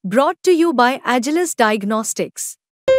Brought to you by Agilus Diagnostics.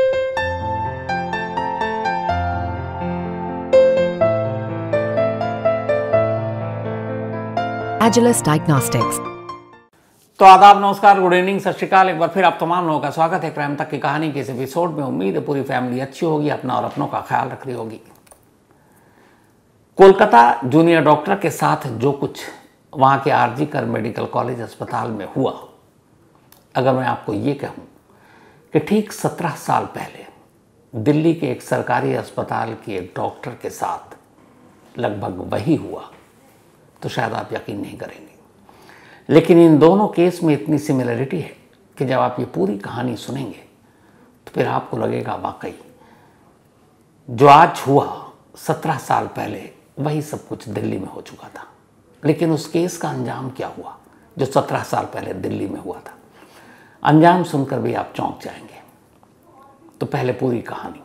Agilus Diagnostics. तो आदाब, नमस्कार, गुड इवनिंग, सत श्रीकाल। एक बार फिर आप तमाम लोगों का स्वागत है क्राइम तक की कहानी के इस एपिसोड में। उम्मीद है पूरी फैमिली अच्छी होगी, अपना और अपनों का ख्याल रख रही होगी। कोलकाता जूनियर डॉक्टर के साथ जो कुछ वहाँ के आरजी कर मेडिकल कॉलेज अस्पताल में हुआ, अगर मैं आपको ये कहूँ कि ठीक 17 साल पहले दिल्ली के एक सरकारी अस्पताल के एक डॉक्टर के साथ लगभग वही हुआ, तो शायद आप यकीन नहीं करेंगे। लेकिन इन दोनों केस में इतनी सिमिलरिटी है कि जब आप ये पूरी कहानी सुनेंगे तो फिर आपको लगेगा वाकई जो आज हुआ 17 साल पहले वही सब कुछ दिल्ली में हो चुका था। लेकिन उस केस का अंजाम क्या हुआ जो 17 साल पहले दिल्ली में हुआ था, अंजाम सुनकर भी आप चौंक जाएंगे। तो पहले पूरी कहानी।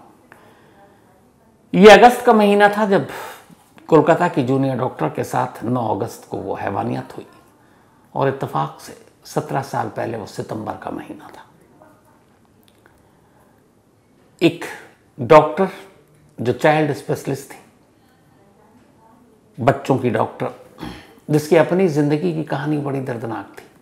ये अगस्त का महीना था जब कोलकाता की जूनियर डॉक्टर के साथ 9 अगस्त को वो हैवानियत हुई, और इत्तेफाक से 17 साल पहले वो सितंबर का महीना था। एक डॉक्टर जो चाइल्ड स्पेशलिस्ट थी, बच्चों की डॉक्टर, जिसकी अपनी जिंदगी की कहानी बड़ी दर्दनाक थी।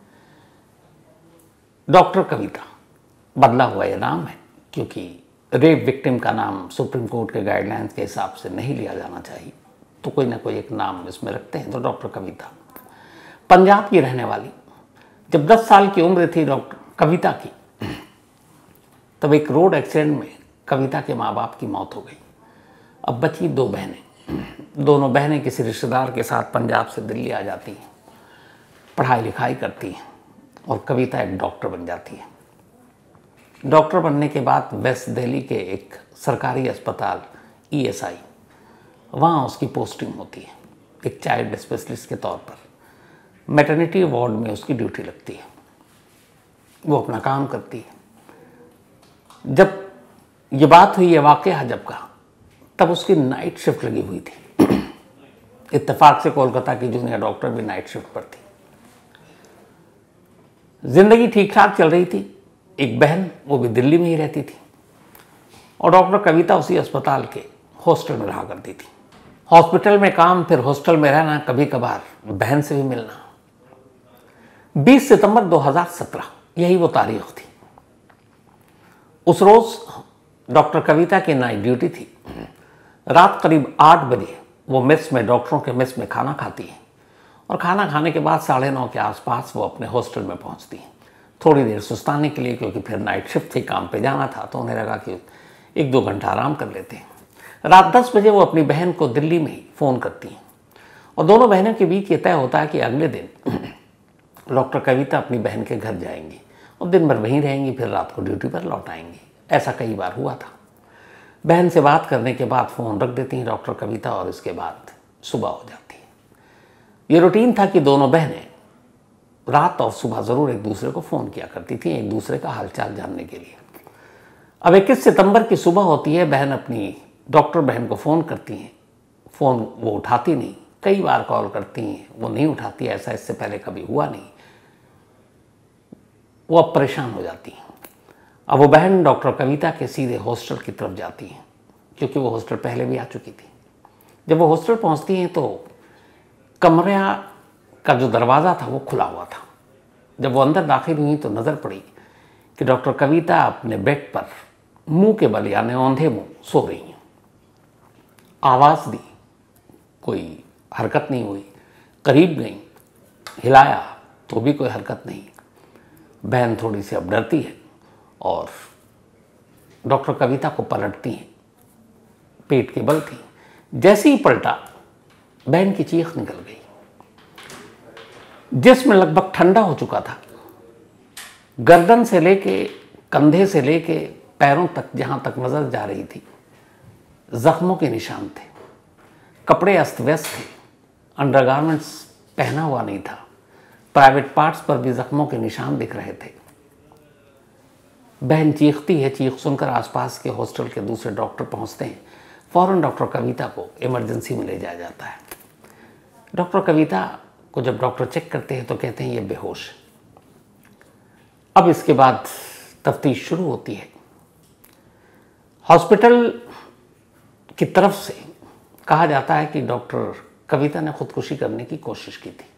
डॉक्टर कविता, बदला हुआ ये नाम है क्योंकि रेप विक्टिम का नाम सुप्रीम कोर्ट के गाइडलाइंस के हिसाब से नहीं लिया जाना चाहिए, तो कोई ना कोई एक नाम इसमें रखते हैं। तो डॉक्टर कविता पंजाब की रहने वाली, जब 10 साल की उम्र थी डॉक्टर कविता की, तब एक रोड एक्सीडेंट में कविता के माँ बाप की मौत हो गई। अब बची 2 बहनें। दोनों बहनें किसी रिश्तेदार के साथ पंजाब से दिल्ली आ जाती हैं, पढ़ाई लिखाई करती हैं, और कविता एक डॉक्टर बन जाती है। डॉक्टर बनने के बाद वेस्ट दिल्ली के एक सरकारी अस्पताल ESI, वहाँ उसकी पोस्टिंग होती है एक चाइल्ड स्पेशलिस्ट के तौर पर। मैटरनिटी वार्ड में उसकी ड्यूटी लगती है, वो अपना काम करती है। जब ये बात हुई, ये वाकया जब का, तब उसकी नाइट शिफ्ट लगी हुई थी। इत्तेफाक से कोलकाता की जूनियर डॉक्टर भी नाइट शिफ्ट पर थी। जिंदगी ठीक ठाक चल रही थी। एक बहन, वो भी दिल्ली में ही रहती थी, और डॉक्टर कविता उसी अस्पताल के हॉस्टल में रहा करती थी। हॉस्पिटल में काम, फिर हॉस्टल में रहना, कभी कभार बहन से भी मिलना। 20 सितंबर 2017 यही वो तारीख थी। उस रोज डॉक्टर कविता की नाइट ड्यूटी थी। रात करीब 8 बजे वो मेस में, डॉक्टरों के मेस में खाना खाती है, और खाना खाने के बाद 9:30 के आसपास वो अपने हॉस्टल में पहुंचती है थोड़ी देर सुस्ताने के लिए, क्योंकि फिर नाइट शिफ्ट थी, काम पे जाना था। तो उन्हें लगा कि 1-2 घंटा आराम कर लेते हैं। रात 10 बजे वो अपनी बहन को दिल्ली में ही फ़ोन करती हैं, और दोनों बहनों के बीच ये तय होता है कि अगले दिन डॉक्टर कविता अपनी बहन के घर जाएंगी और दिन भर वहीं रहेंगी, फिर रात को ड्यूटी पर लौट आएंगी। ऐसा कई बार हुआ था। बहन से बात करने के बाद फ़ोन रख देती हैं डॉक्टर कविता, और इसके बाद सुबह हो जाती है। ये रूटीन था कि दोनों बहनें रात और सुबह ज़रूर एक दूसरे को फ़ोन किया करती थी, एक दूसरे का हालचाल जानने के लिए। अब 21 सितंबर की सुबह होती है। बहन अपनी डॉक्टर बहन को फ़ोन करती हैं। फ़ोन वो उठाती नहीं, कई बार कॉल करती हैं, वो नहीं उठाती। ऐसा इससे पहले कभी हुआ नहीं। वो अब परेशान हो जाती हैं। अब वो बहन डॉक्टर कविता के सीधे हॉस्टल की तरफ जाती हैं, क्योंकि वो हॉस्टल पहले भी आ चुकी थी। जब वो हॉस्टल पहुंचती हैं तो कमरे का जो दरवाज़ा था वो खुला हुआ था। जब वो अंदर दाखिल हुई तो नज़र पड़ी कि डॉक्टर कविता अपने बेड पर मुंह के बल, यानी औंधे मुंह सो रही हैं। आवाज़ दी, कोई हरकत नहीं हुई। करीब गई, हिलाया तो भी कोई हरकत नहीं। बहन थोड़ी सी अब डरती है और डॉक्टर कविता को पलटती हैं। पेट के बल थी। जैसे ही पलटा, बहन की चीख निकल गई। जिस्म लगभग ठंडा हो चुका था। गर्दन से लेके, कंधे से लेके पैरों तक, जहां तक नजर जा रही थी, जख्मों के निशान थे। कपड़े अस्त व्यस्त थे। अंडरगारमेंट्स पहना हुआ नहीं था। प्राइवेट पार्ट्स पर भी जख्मों के निशान दिख रहे थे। बहन चीखती है। चीख सुनकर आसपास के हॉस्टल के दूसरे डॉक्टर पहुंचते हैं। फौरन डॉक्टर कविता को इमरजेंसी में ले जाया जाता है। डॉक्टर कविता को जब डॉक्टर चेक करते हैं तो कहते हैं ये बेहोश। अब इसके बाद तफ्तीश शुरू होती है। हॉस्पिटल की तरफ से कहा जाता है कि डॉक्टर कविता ने खुदकुशी करने की कोशिश की थी।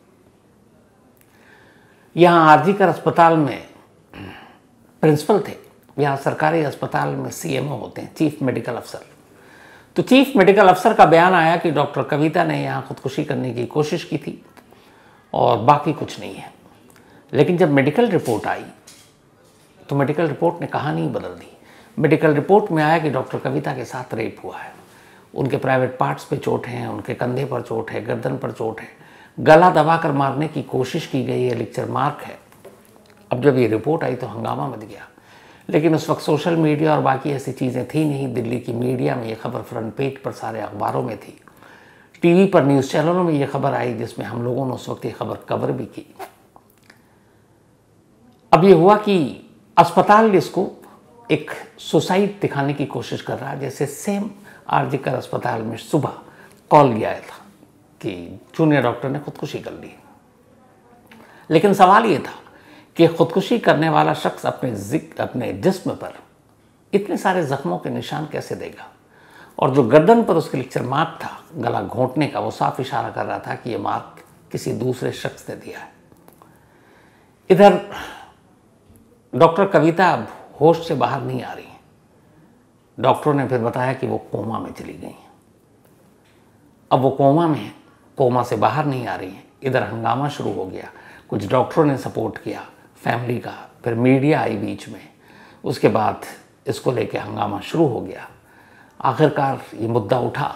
यहाँ आरजीकर अस्पताल में प्रिंसिपल थे, यहाँ सरकारी अस्पताल में सीएमओ होते हैं, चीफ मेडिकल अफसर। तो चीफ मेडिकल अफसर का बयान आया कि डॉक्टर कविता ने यहाँ खुदकुशी करने की कोशिश की थी और बाकी कुछ नहीं है। लेकिन जब मेडिकल रिपोर्ट आई तो मेडिकल रिपोर्ट ने कहानी ही बदल दी। मेडिकल रिपोर्ट में आया कि डॉक्टर कविता के साथ रेप हुआ है, उनके प्राइवेट पार्ट्स पे चोट हैं, उनके कंधे पर चोट है, गर्दन पर चोट है, गला दबाकर मारने की कोशिश की गई है, लेक्चर मार्क है। अब जब ये रिपोर्ट आई तो हंगामा मच गया, लेकिन उस वक्त सोशल मीडिया और बाकी ऐसी चीज़ें थी नहीं। दिल्ली की मीडिया में ये खबर फ्रंट पेज पर सारे अखबारों में थी, टीवी पर न्यूज़ चैनलों में ये खबर आई, जिसमें हम लोगों ने उस वक्त ये खबर कवर भी की। अब ये हुआ कि अस्पताल इसको एक सुसाइड दिखाने की कोशिश कर रहा है, जैसे सेम आरजीकर अस्पताल में सुबह कॉल गया था कि जूनियर डॉक्टर ने खुदकुशी कर ली। लेकिन सवाल ये था कि खुदकुशी करने वाला शख्स अपने जिस्म पर इतने सारे जख्मों के निशान कैसे देगा, और जो गर्दन पर उसके लेक्चर मार्क था गला घोंटने का, वो साफ इशारा कर रहा था कि ये मार्क किसी दूसरे शख्स ने दिया है। इधर डॉक्टर कविता अब होश से बाहर नहीं आ रही है। डॉक्टरों ने फिर बताया कि वो कोमा में चली गई हैं। अब वो कोमा में, कोमा से बाहर नहीं आ रही हैं। इधर हंगामा शुरू हो गया, कुछ डॉक्टरों ने सपोर्ट किया फैमिली का, फिर मीडिया आई बीच में, उसके बाद इसको लेके हंगामा शुरू हो गया। आखिरकार ये मुद्दा उठा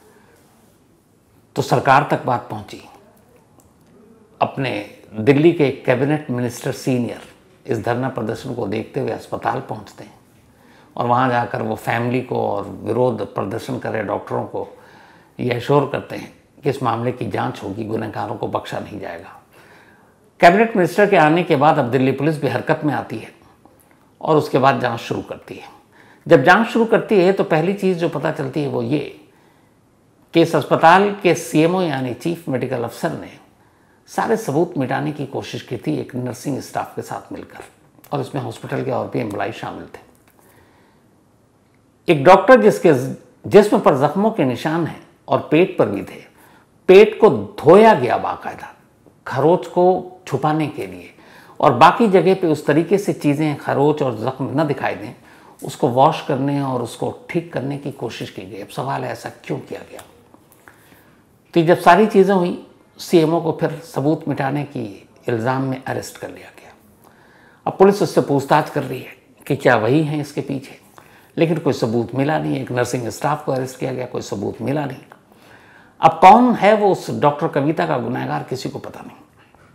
तो सरकार तक बात पहुंची। अपने दिल्ली के कैबिनेट मिनिस्टर सीनियर इस धरना प्रदर्शन को देखते हुए अस्पताल पहुंचते हैं और वहां जाकर वो फैमिली को और विरोध प्रदर्शन कर रहे डॉक्टरों को ये एश्योर करते हैं कि इस मामले की जांच होगी, गुनहगारों को बख्शा नहीं जाएगा। कैबिनेट मिनिस्टर के आने के बाद अब दिल्ली पुलिस भी हरकत में आती है और उसके बाद जांच शुरू करती है। जब जांच शुरू करती है तो पहली चीज़ जो पता चलती है वो ये कि इस अस्पताल के सीएमओ यानी चीफ मेडिकल अफसर ने सारे सबूत मिटाने की कोशिश की थी एक नर्सिंग स्टाफ के साथ मिलकर, और इसमें हॉस्पिटल के और भी एम्प्लॉय शामिल थे। एक डॉक्टर जिसके जिस्म पर जख्मों के निशान हैं और पेट पर भी थे, पेट को धोया गया बाकायदा खरोच को छुपाने के लिए, और बाकी जगह पे उस तरीके से चीज़ें खरोच और जख्म न दिखाई दें उसको वॉश करने और उसको ठीक करने की कोशिश की गई। अब सवाल है ऐसा क्यों किया गया। तो जब सारी चीज़ें हुई, सीएमओ को फिर सबूत मिटाने की इल्ज़ाम में अरेस्ट कर लिया गया। अब पुलिस उससे पूछताछ कर रही है कि क्या वही हैं इसके पीछे, लेकिन कोई सबूत मिला नहीं। एक नर्सिंग स्टाफ को अरेस्ट किया गया, कोई सबूत मिला नहीं। अब कौन है वो उस डॉक्टर कविता का गुनहगार, किसी को पता नहीं।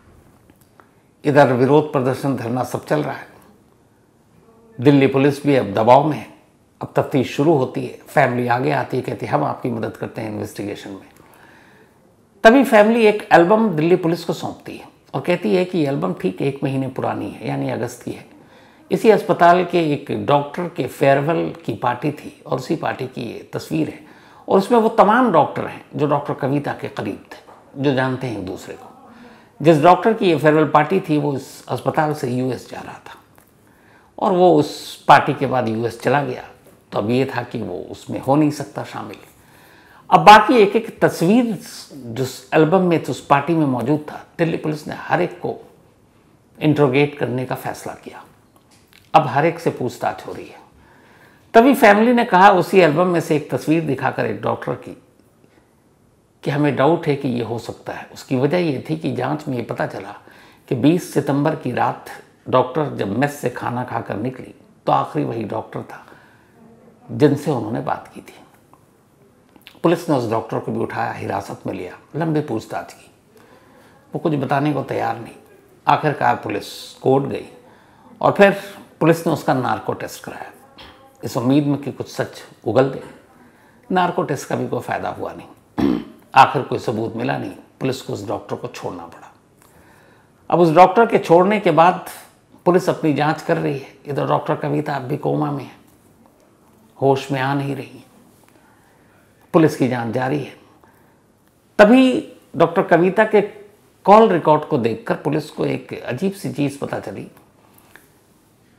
इधर विरोध प्रदर्शन धरना सब चल रहा है, दिल्ली पुलिस भी अब दबाव में है। अब तफ्तीश शुरू होती है, फैमिली आगे आती है, कहती है हम आपकी मदद करते हैं इन्वेस्टिगेशन में। तभी फैमिली एक एल्बम दिल्ली पुलिस को सौंपती है और कहती है कि ये एल्बम ठीक 1 महीने पुरानी है, यानी अगस्त की है। इसी अस्पताल के एक डॉक्टर के फेयरवेल की पार्टी थी और उसी पार्टी की ये तस्वीर है, और उसमें वो तमाम डॉक्टर हैं जो डॉक्टर कविता के करीब थे, जो जानते हैं एक दूसरे को। जिस डॉक्टर की ये फेयरवेल पार्टी थी वो इस अस्पताल से यूएस जा रहा था और वो उस पार्टी के बाद यूएस चला गया। तो अब ये था कि वो उसमें हो नहीं सकता शामिल। अब बाकी एक एक तस्वीर जो एल्बम में तो उस पार्टी में मौजूद था, दिल्ली पुलिस ने हर एक को इंट्रोगेट करने का फैसला किया। अब हर एक से पूछताछ हो रही है। तभी फैमिली ने कहा उसी एल्बम में से एक तस्वीर दिखाकर एक डॉक्टर की कि हमें डाउट है कि ये हो सकता है। उसकी वजह ये थी कि जांच में ये पता चला कि 20 सितंबर की रात डॉक्टर जब मेस से खाना खाकर निकली तो आखिरी वही डॉक्टर था जिनसे उन्होंने बात की थी। पुलिस ने उस डॉक्टर को भी उठाया, हिरासत में लिया, लंबी पूछताछ की। वो कुछ बताने को तैयार नहीं। आखिरकार पुलिस कोर्ट गई और फिर पुलिस ने उसका नार्को टेस्ट कराया इस उम्मीद में कि कुछ सच उगल गए। नार्को टेस्ट का भी कोई फ़ायदा हुआ नहीं। आखिर कोई सबूत मिला नहीं, पुलिस को उस डॉक्टर को छोड़ना पड़ा। अब उस डॉक्टर के छोड़ने के बाद पुलिस अपनी जांच कर रही है। इधर डॉक्टर कविता अब भी कोमा में है, होश में आ नहीं रही है। पुलिस की जांच जारी है। तभी डॉक्टर कविता के कॉल रिकॉर्ड को देखकर पुलिस को एक अजीब सी चीज़ पता चली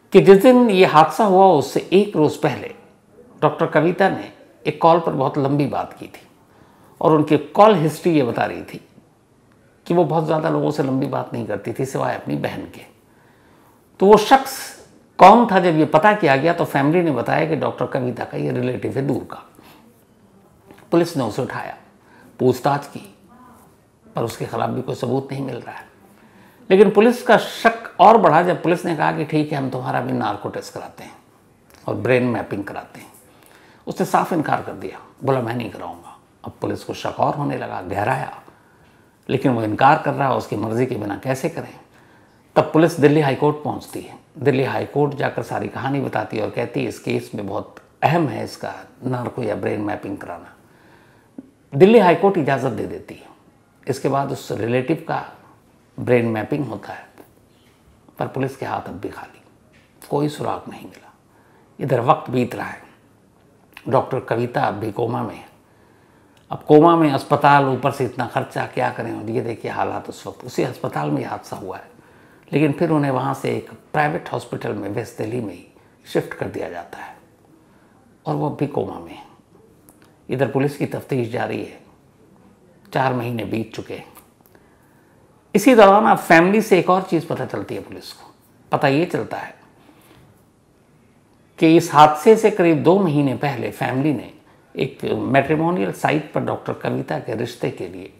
कि जिस दिन ये हादसा हुआ उससे एक रोज पहले डॉक्टर कविता ने एक कॉल पर बहुत लंबी बात की थी और उनकी कॉल हिस्ट्री ये बता रही थी कि वो बहुत ज़्यादा लोगों से लंबी बात नहीं करती थी सिवाय अपनी बहन के। तो वो शख्स कौन था, जब ये पता किया गया तो फैमिली ने बताया कि डॉक्टर कविता का ये रिलेटिव है दूर का। पुलिस ने उसे उठाया, पूछताछ की, पर उसके खिलाफ भी कोई सबूत नहीं मिल रहा है। लेकिन पुलिस का शक और बढ़ा जब पुलिस ने कहा कि ठीक है, हम तुम्हारा भी नार्को टेस्ट कराते हैं और ब्रेन मैपिंग कराते हैं। उसने साफ इनकार कर दिया, बोला मैं नहीं कराऊंगा। अब पुलिस को शक और होने लगा, गहराया, लेकिन वो इनकार कर रहा है, उसकी मर्जी के बिना कैसे करें। तब पुलिस दिल्ली हाईकोर्ट पहुंचती है। दिल्ली हाईकोर्ट जाकर सारी कहानी बताती है और कहती है इस केस में बहुत अहम है इसका नार्को या ब्रेन मैपिंग कराना। दिल्ली हाईकोर्ट इजाज़त दे देती है। इसके बाद उस रिलेटिव का ब्रेन मैपिंग होता है, पर पुलिस के हाथ अब भी खाली, कोई सुराग नहीं मिला। इधर वक्त बीत रहा है, डॉक्टर कविता अब भी कोमा में है। अब कोमा में अस्पताल, ऊपर से इतना खर्चा, क्या करें। और ये देखिए हालात उस वक्त उसी अस्पताल में हादसा हुआ है, लेकिन फिर उन्हें वहाँ से एक प्राइवेट हॉस्पिटल में वेस्ट दिल्ली में ही शिफ्ट कर दिया जाता है और वो अब भी कोमा में है। इधर पुलिस की तफ्तीश जारी है, 4 महीने बीत चुके हैं। इसी दौरान अब फैमिली से एक और चीज़ पता चलती है पुलिस को। पता ये चलता है कि इस हादसे से करीब 2 महीने पहले फैमिली ने एक मैट्रिमोनियल साइट पर डॉक्टर कविता के रिश्ते के लिए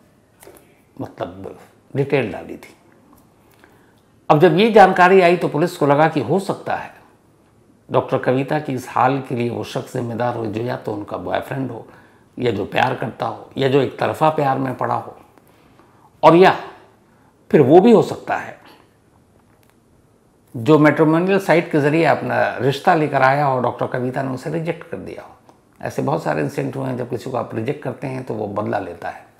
मतलब डिटेल डाली थी। अब जब ये जानकारी आई तो पुलिस को लगा कि हो सकता है डॉक्टर कविता की इस हाल के लिए वो शख्स जिम्मेदार हो जो या तो उनका बॉयफ्रेंड हो, या जो प्यार करता हो, या जो एक तरफा प्यार में पड़ा हो, और या फिर वो भी हो सकता है जो मैट्रिमोनियल साइट के जरिए अपना रिश्ता लेकर आया हो, डॉक्टर कविता ने उसे रिजेक्ट कर दिया हो। ऐसे बहुत सारे इंसिडेंट हुए हैं, जब किसी को आप रिजेक्ट करते हैं तो वो बदला लेता है।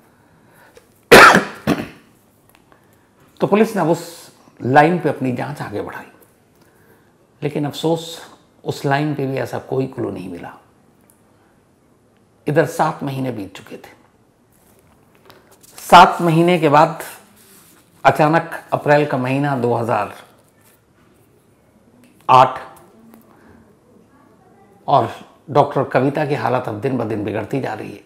तो पुलिस ने उस लाइन पे अपनी जांच आगे बढ़ाई, लेकिन अफसोस उस लाइन पे भी ऐसा कोई क्लू नहीं मिला। इधर 7 महीने बीत चुके थे। 7 महीने के बाद अचानक अप्रैल का महीना 2008 और डॉक्टर कविता की हालत अब दिन ब दिन बिगड़ती जा रही है।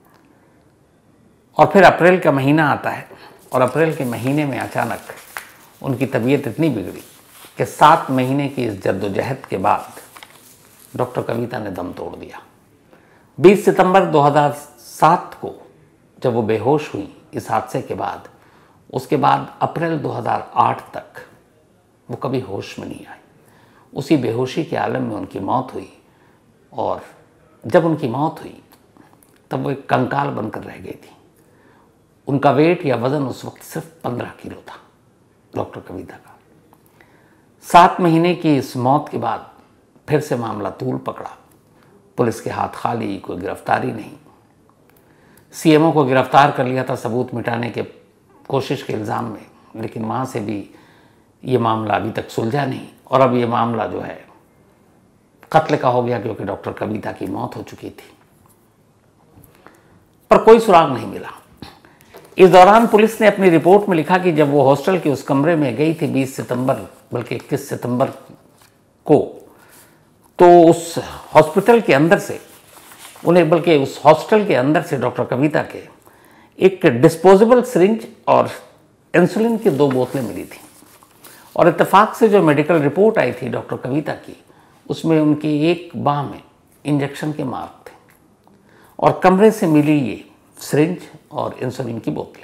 और फिर अप्रैल का महीना आता है और अप्रैल के महीने में अचानक उनकी तबीयत इतनी बिगड़ी कि 7 महीने की इस जद्दोजहद के बाद डॉक्टर कविता ने दम तोड़ दिया। 20 सितंबर 2007 को जब वो बेहोश हुई इस हादसे के बाद, उसके बाद अप्रैल 2008 तक वो कभी होश में नहीं आई। उसी बेहोशी के आलम में उनकी मौत हुई और जब उनकी मौत हुई तब वो एक कंकाल बनकर रह गई थी। उनका वेट या वज़न उस वक्त सिर्फ 15 किलो था डॉक्टर कविता का। 7 महीने की इस मौत के बाद फिर से मामला तूल पकड़ा। पुलिस के हाथ खाली, कोई गिरफ्तारी नहीं। सीएमओ को गिरफ्तार कर लिया था सबूत मिटाने के कोशिश के इल्ज़ाम में, लेकिन वहाँ से भी ये मामला अभी तक सुलझा नहीं। और अब ये मामला जो है कत्ल का हो गया, क्योंकि डॉक्टर कविता की मौत हो चुकी थी, पर कोई सुराग नहीं मिला। इस दौरान पुलिस ने अपनी रिपोर्ट में लिखा कि जब वो हॉस्टल के उस कमरे में गई थी 20 सितंबर बल्कि 21 सितंबर को, तो उस हॉस्पिटल के अंदर से उन्हें, बल्कि उस हॉस्टल के अंदर से डॉक्टर कविता के एक डिस्पोजेबल सिरिंज और इंसुलिन की 2 बोतलें मिली थी। और इत्तेफाक से जो मेडिकल रिपोर्ट आई थी डॉक्टर कविता की, उसमें उनकी एक बाह में इंजेक्शन के मार्क थे और कमरे से मिली ये सिरिंज और इंसुलिन की बोतलें।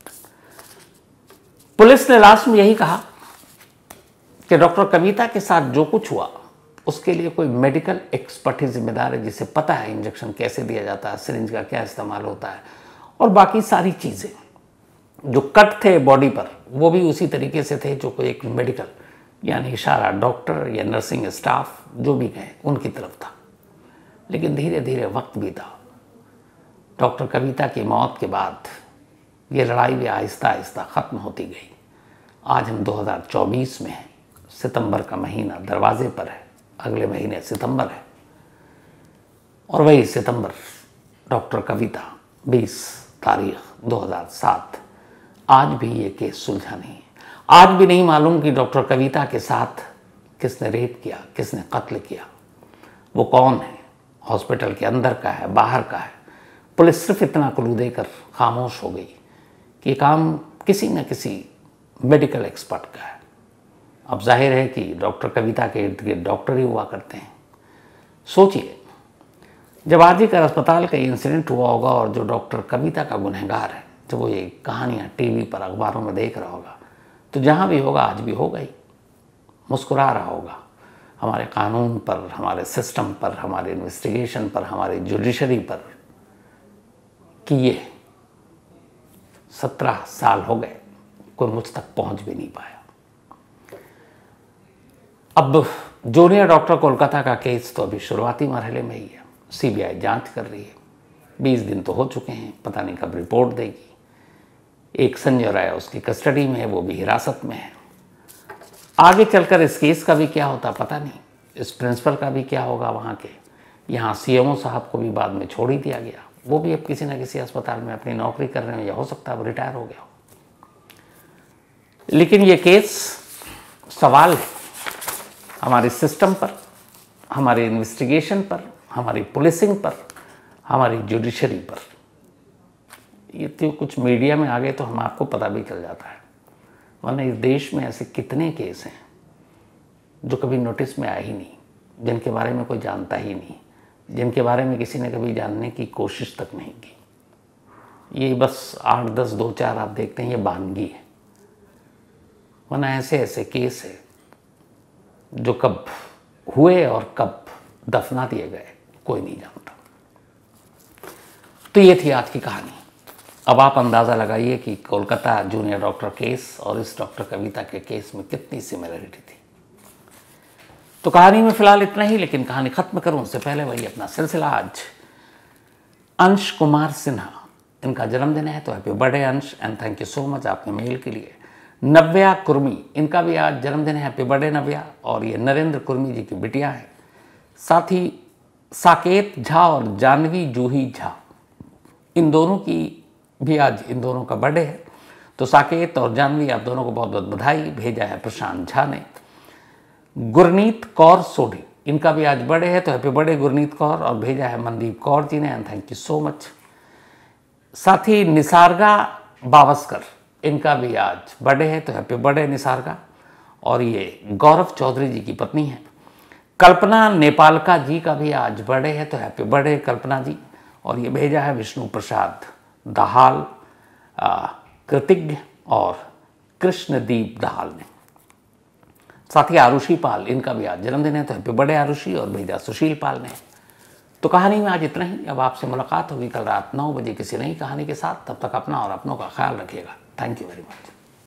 पुलिस ने लास्ट में यही कहा कि डॉक्टर कविता के साथ जो कुछ हुआ उसके लिए कोई मेडिकल एक्सपर्ट ही जिम्मेदार है, जिसे पता है इंजेक्शन कैसे दिया जाता है, सिरिंज का क्या इस्तेमाल होता है, और बाकी सारी चीज़ें। जो कट थे बॉडी पर वो भी उसी तरीके से थे जो कोई एक मेडिकल, यानी इशारा डॉक्टर या नर्सिंग स्टाफ जो भी कहें उनकी तरफ था। लेकिन धीरे धीरे वक्त बीता। डॉक्टर कविता की मौत के बाद ये लड़ाई भी आहिस्ता आहिस्ता ख़त्म होती गई। आज हम 2024 में हैं, सितंबर का महीना दरवाजे पर है, अगले महीने सितंबर है, और वही सितंबर डॉक्टर कविता 20 तारीख 2007, आज भी ये केस सुलझा नहीं है। आज भी नहीं मालूम कि डॉक्टर कविता के साथ किसने रेप किया, किसने कत्ल किया, वो कौन है, हॉस्पिटल के अंदर का है, बाहर का है। पुलिस सिर्फ इतना क्लू देकर खामोश हो गई कि ये काम किसी न किसी मेडिकल एक्सपर्ट का है। अब जाहिर है कि डॉक्टर कविता के इर्द गिर्द डॉक्टर ही हुआ करते हैं। सोचिए, जब आरजीकर अस्पताल का इंसिडेंट हुआ होगा और जो डॉक्टर कविता का गुनहगार है, जब वो ये कहानियाँ टीवी पर अखबारों में देख रहा होगा, तो जहाँ भी होगा आज भी होगा ही, मुस्कुरा रहा होगा हमारे कानून पर, हमारे सिस्टम पर, हमारे इन्वेस्टिगेशन पर, हमारे जुडिशरी पर कि ये 17 साल हो गए, कोई मुझ तक पहुंच भी नहीं पाया। अब जूनियर डॉक्टर कोलकाता का केस तो अभी शुरुआती मरहले में ही है। सीबीआई जांच कर रही है। 20 दिन तो हो चुके हैं, पता नहीं कब रिपोर्ट देगी। एक संजय राय उसकी कस्टडी में है, वो भी हिरासत में है। आगे चलकर इस केस का भी क्या होता पता नहीं, इस प्रिंसिपल का भी क्या होगा वहाँ के। यहाँ सीएमओ साहब को भी बाद में छोड़ ही दिया गया, वो भी अब किसी न किसी अस्पताल में अपनी नौकरी कर रहे हैं, या हो सकता है अब रिटायर हो गया हो। लेकिन ये केस सवाल है हमारे सिस्टम पर, हमारे इन्वेस्टिगेशन पर, हमारी पुलिसिंग पर, हमारी जुडिशरी पर। ये तो कुछ मीडिया में आ गए तो हम आपको पता भी चल जाता है, वरना इस देश में ऐसे कितने केस हैं जो कभी नोटिस में आए ही नहीं, जिनके बारे में कोई जानता ही नहीं, जिनके बारे में किसी ने कभी जानने की कोशिश तक नहीं की। ये बस 8, 10, 2, 4 आप देखते हैं, ये बानगी है। वरना ऐसे ऐसे केस है जो कब हुए और कब दफना दिए गए कोई नहीं जानता। तो ये थी आज की कहानी। अब आप अंदाज़ा लगाइए कि कोलकाता जूनियर डॉक्टर केस और इस डॉक्टर कविता के केस में कितनी सिमिलरिटी थी। तो कहानी में फिलहाल इतना ही, लेकिन कहानी खत्म करूं उससे पहले वही अपना सिलसिला। आज अंश कुमार सिन्हा, इनका जन्मदिन है, तो happy birthday Ansh, and thank you so much आपके मेल के लिए। नव्या कुर्मी, इनका भी आज जन्मदिन है, हैप्पी बर्थडे नव्या, और ये नरेंद्र कुर्मी जी की बिटिया है। साथ ही साकेत झा और जानवी जूही झा, इन दोनों की भी आज, इन दोनों का बर्थडे है। तो साकेत और जानवी, आप दोनों को बहुत बहुत बधाई। भेजा है प्रशांत झा ने। गुरनीत कौर सोढ़ी, इनका भी आज बर्थडे है, तो हैप्पी बर्थडे गुरनीत कौर, और भेजा है मनदीप कौर जी ने, and thank you so much. साथ ही निसारगा बावस्कर, इनका भी आज बर्थडे है, तो हैप्पी बर्थडे निसारगा, और ये गौरव चौधरी जी की पत्नी है। कल्पना नेपालका जी का भी आज बर्थडे है, तो हैप्पी बर्थडे कल्पना जी, और ये भेजा है विष्णु प्रसाद दाहाल, कृतिज्ञ और कृष्णदीप दाहाल ने। साथ ही आरुषि पाल, इनका भी आज जन्मदिन है, तो हैप्पी बर्थडे आरुषि, और भेजा सुशील पाल ने। तो कहानी में आज इतना ही। अब आपसे मुलाकात होगी कल रात 9 बजे किसी नई कहानी के साथ। तब तक अपना और अपनों का ख्याल रखिएगा। Thank you very much.